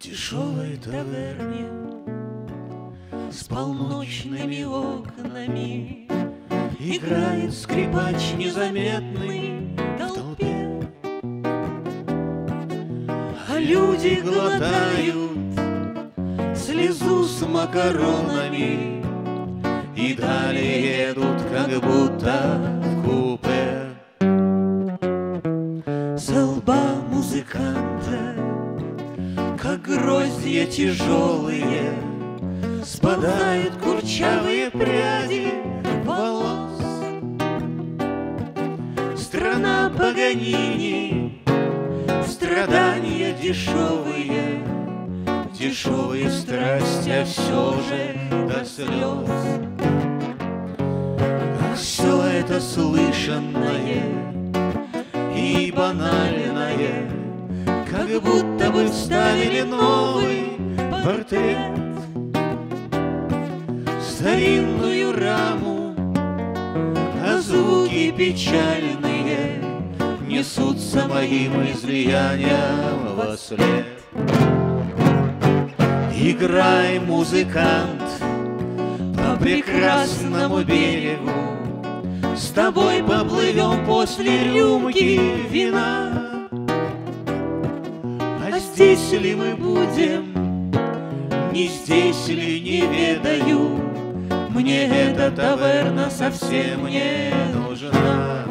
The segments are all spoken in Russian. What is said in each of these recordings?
дешевой таверне с полночными окнами играет скрипач незаметный в толпе, а люди глотают слезу с макаронами и далее едут, как будто в купе. Со лба музыканта, как гроздья тяжелые, спадают курчавые пряди волос. Страна Паганини, страдания дешевые, дешевые страсти, а все же до слез. А все это слышанное и банальное, как будто бы вставили новый портрет, старинную раму, а звуки печальные несутся моим излиянием вослед. Играй, музыкант, по прекрасному берегу, с тобой поплывем после рюмки вина. А здесь ли мы будем, не здесь ли, не ведаю, мне эта таверна совсем не нужна.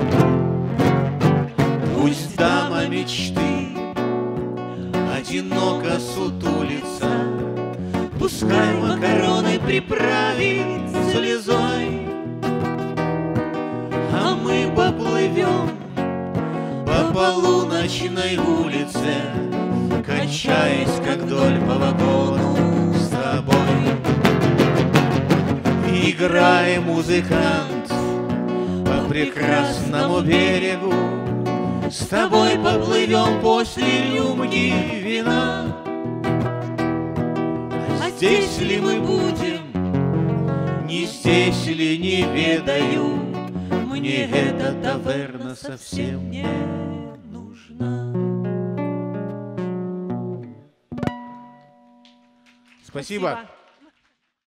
Пусть дама мечты одиноко сутулится, пускай макароны приправит слезой, а мы поплывем по полуночной улице, качаясь, как вдоль по вагону с тобой. Играй, музыкант, по прекрасному берегу, с тобой поплывем после рюмки вина. А здесь ли мы будем, не здесь ли, не ведаю, мне эта таверна совсем не нужна. Спасибо.